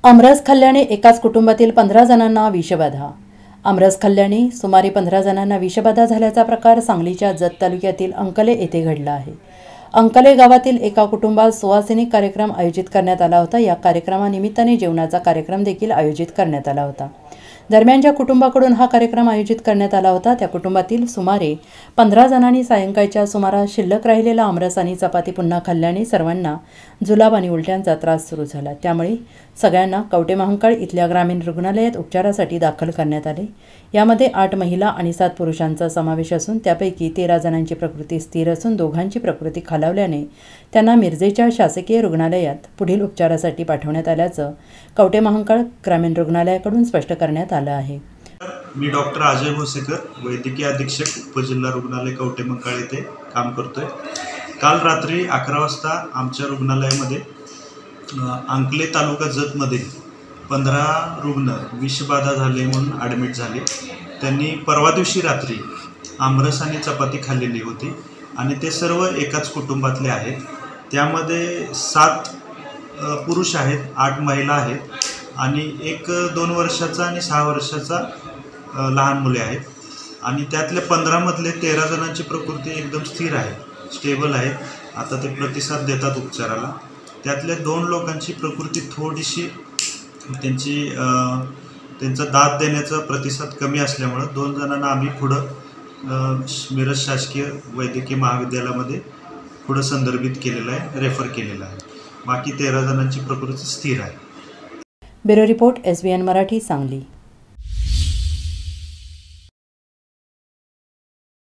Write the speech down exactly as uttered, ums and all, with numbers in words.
आमरस खाल्ल्याने एकाच कुटुंबातील पंधरा जणांना विषबाधा। आमरस खाल्ल्याने सुमारे पंधरा जणांना विषबाधा झाल्याचा प्रकार सांगलीच्या जत तालुक्यातील अंकले येथे घडला आहे। अंकले गावातील एका कुटुंबात सुवासिनी कार्यक्रम आयोजित करण्यात आला होता। या कार्यक्रमानिमित्ताने जेवणाचा कार्यक्रम देखील आयोजित करण्यात आला होता। दरम्यान ज्या कुटुंबाकडून हा कार्यक्रम आयोजित करण्यात आला होता त्या कुटुंबातील सुमारे पंधरा जणांनी सायंकाळच्या सुमारास शिल्लक राहिलेला आमरस आणि चपाती पुन्हा खाल्ल्याने सर्वांना जुलाब आणि उलट्यांचा त्रास सुरू झाला। त्यामुळे सगळ्यांना कवटेमहांकाळ इथल्या ग्रामीण रुग्णालयात उपचारासाठी दाखल करण्यात आले। यामध्ये आठ महिला आणि सात पुरुषांचा समावेश असून त्यापैकी तेरा जणांची प्रकृती स्थिर असून दोघांची प्रकृती खालावल्याने त्यांना मिरजेच्या शासकीय रुग्णालयात पुढील उपचारासाठी पाठवण्यात आल्याचं कवटेमहांकाळ ग्रामीण रुग्णालयाकडून स्पष्ट करण्यात आलं आहे। मी डॉक्टर अजय भोसेकर, वैद्यकीय अधीक्षक उपजिल्हा रुग्णालय कवटेमहांकाळ येथे काम करतोय। काल रात्री अकरा वाजता आमच्या रुग्णालयामध्ये अंकले तालुका जतमध्ये पंधरा रुग्ण विषबाधा झाले म्हणून ॲडमिट झाले। त्यांनी परवा दिवशी रात्री आमरस आणि चपाती खाल्लेली होती आणि ते सर्व एकाच कुटुंबातले आहेत। त्यामध्ये सात पुरुष आहेत, आठ महिला आहेत आणि एक दोन वर्षाचा आणि सहा वर्षाचा लहान मुले आहेत आणि त्यातल्या पंधरामधले तेरा जणांची प्रकृती एकदम स्थिर आहे, स्टेबल आहे। आता ते प्रतिसाद देतात उपचाराला। त्यातल्या दोन लोकांची प्रकृती थोडीशी त्यांची त्यांचा दाद देण्याचा प्रतिसाद कमी असल्यामुळे दोन जणांना आम्ही पुढं मिरज शासकीय वैद्यकीय महाविद्यालयामध्ये पुढं संदर्भित केलेलं आहे, रेफर केलेलं आहे। बाकी तेरा जणांची प्रकृती स्थिर आहे। Bureau report S B N Marathi Sangli.